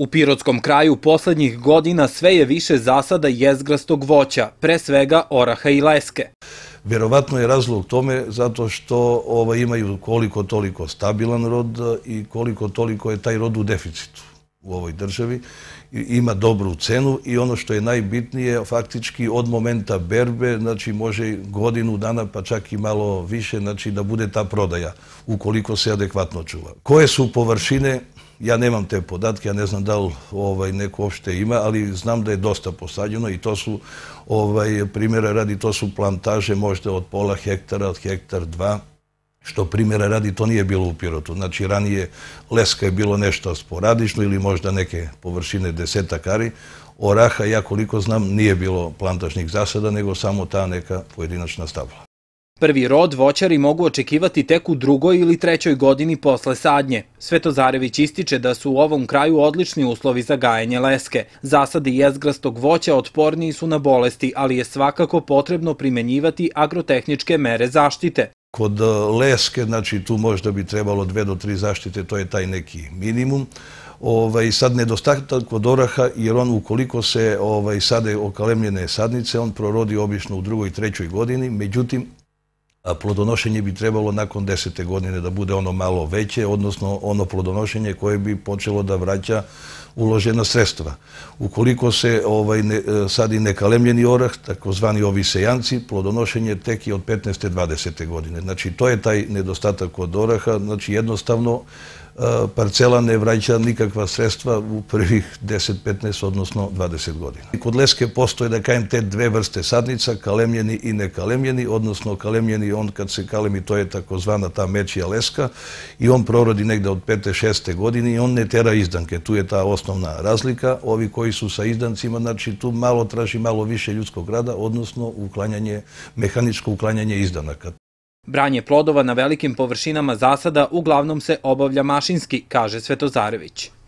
U Pirotskom kraju poslednjih godina sve je više zasada jezgrastog voća, pre svega oraha i leske. Verovatno je razlog tome zato što imaju koliko toliko stabilan rod i koliko toliko je taj rod u deficitu u ovoj državi. Ima dobru cenu i ono što je najbitnije, faktički od momenta berbe, znači može godinu dana pa čak i malo više, znači da bude ta prodaja ukoliko se adekvatno čuva. Koje su površine? Ja nemam te podatke, ja ne znam da li neko uopšte ima, ali znam da je dosta posađeno i to su, primjera radi, to su plantaže možda od pola hektara, od hektar 2, što primjera radi to nije bilo u Pirotu. Znači ranije leska je bilo nešto sporadično ili možda neke površine 10 ari. Oraha, ja koliko znam, nije bilo plantažnih zasada, nego samo ta neka pojedinačna stabla. Prvi rod voćari mogu očekivati tek u drugoj ili trećoj godini posle sadnje. Svetozarević ističe da su u ovom kraju odlični uslovi za gajenje leske. Zasadi jezgrastog voća otporniji su na bolesti, ali je svakako potrebno primenjivati agrotehničke mere zaštite. Kod leske, znači tu možda bi trebalo 2 do 3 zaštite, to je taj neki minimum. Sad nedostatak kod oraha, jer on ukoliko se sade okalemljene sadnice, on prorodi obično u drugoj i trećoj godini, međutim, plodonošenje bi trebalo nakon 10. godine da bude ono malo veće, odnosno ono plodonošenje koje bi počelo da vraća uložena sredstva. Ukoliko se sadi nekalemljeni orah, takozvani ovi sejanci, plodonošenje tek je od 15. 20. godine. Znači to je taj nedostatak kod oraha, znači jednostavno parcela ne vraća nikakva sredstva u prvih 10, 15, odnosno 20 godina. Kod leske postoje, da kažem, te dve vrste sadnica, kalemljeni i nekalemljeni, odnosno kalemljeni, on kad se kalemi, to je takozvana ta mečija leska i on prorodi negde od 5. 6. godine i on ne tera izdanke. Tu je ta osnovna razlika. Ovi koji su sa izdancima, znači tu malo traži malo više ljudskog rada, odnosno mehaničko uklanjanje izdanaka. Branje plodova na velikim površinama zasada uglavnom se obavlja mašinski, kaže Svetozarević.